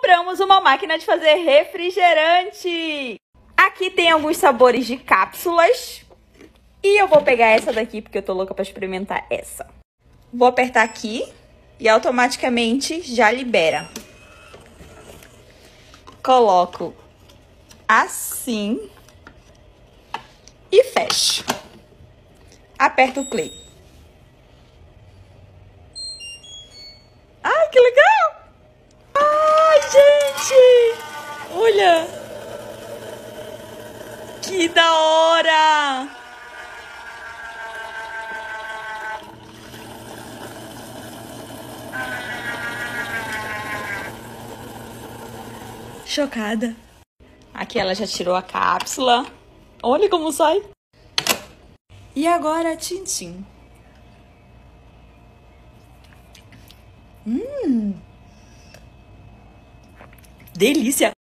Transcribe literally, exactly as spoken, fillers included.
compramos uma máquina de fazer refrigerante. Aqui tem alguns sabores de cápsulas. E eu vou pegar essa daqui porque eu tô louca pra experimentar essa. Vou apertar aqui e automaticamente já libera. Coloco assim e fecho. Aperto o play. Ai, que legal! Ai, gente! Olha! Que da hora! Chocada. Aqui ela já tirou a cápsula. Olha como sai. E agora, tchim-tchim. Hum! Delícia!